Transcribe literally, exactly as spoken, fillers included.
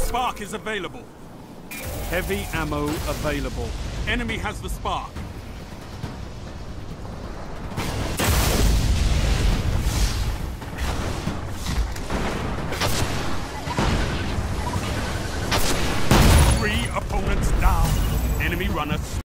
Spark is available. Heavy ammo available. Enemy has the spark. Three opponents down. Enemy runner